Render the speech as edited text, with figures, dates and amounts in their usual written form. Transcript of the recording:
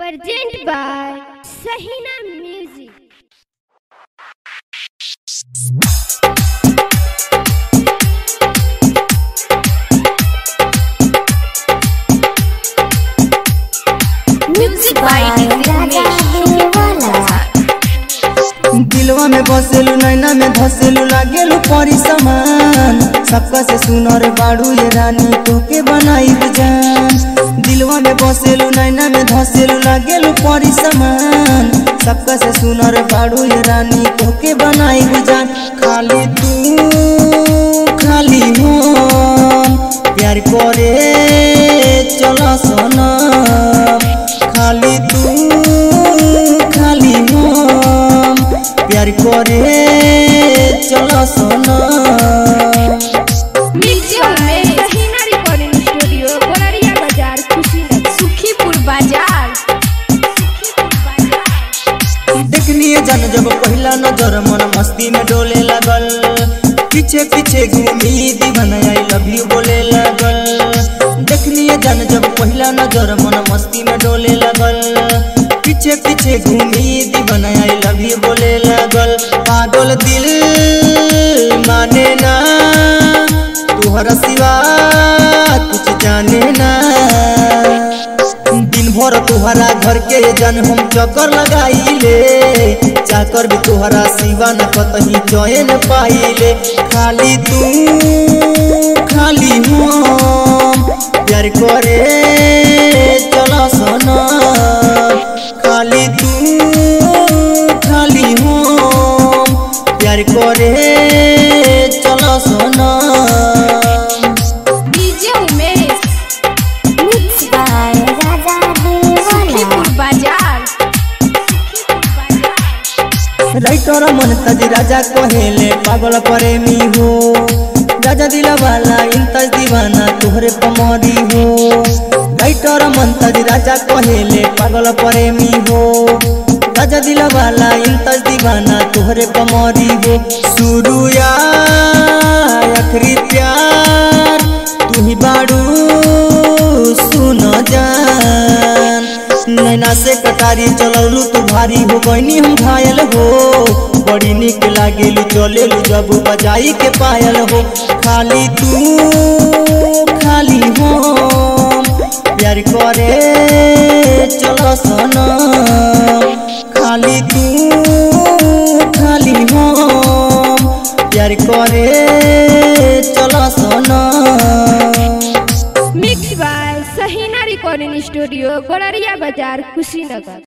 Presented by Sahina Music. Music by दिलवा में बसेलू नैना में धसेलू लागेलू परी समान सबका से सुनर बाड़ू ये रानी तोके बनाई जान। दिलवा में बसेलू नैना में धसेलू लागेलू परी समान सबका से सुनर बाड़ू ये रानी तोके बनाई जान। खाली तू खाली हो प्यार करे चला सोना खाली तू खाली हो प्यार करे चलो सोना। सहीना रिकॉर्डिंग स्टूडियो गोलरिया बाजार कुशीनगर सुखीपुर बाजार। देखलिए जान जब पहला नजर मन मस्ती में डोले लगल पीछे पीछे घूमी दीवाना आई लव यू बोले लगल। देखलिए जान जब पहला नजर मन मस्ती में डोले लगल पीछे पीछे घूमी दीवाना आई लव यू बोले लगल। पागल दिल माने ना तुहरा सिवा कुछ जाने ना दिन भर तुहरा घर के जन हम चक्कर लगाइले चाकर भी तुहरा सिवा न कतही चैन पाइले। खाली तू खाली हो प्यार करे चला सोना खाली तू खाली हो प्यार करे चला सोना। डीजे उमेश सुखीपुर बाजार। राइटर मन तज राजा कहेले पागल प्रेमी हो राजा दिला वाला इंतज दीवाना तुहरे पमरी हो। राइटर मन तज राजा कहेले पागल प्रेमी हो राजा दिला वाला इंतज दीवाना तुहरे पमरी हो। शुरू या आखिरी प्यार तू ही बाड़ू सुन जान। नैना से कटारी चलौलू तू भारी हो गईनी हम घायल हो बड़ी निक लागेलू चलेलू जब बजाई के पायल हो। खाली तू खाली हो प्यार करे चलो सोना खाली तू खाली हो प्यार करे चलो सोना। Mix by Sahina recording studio Golariya Bazar Kushinagar.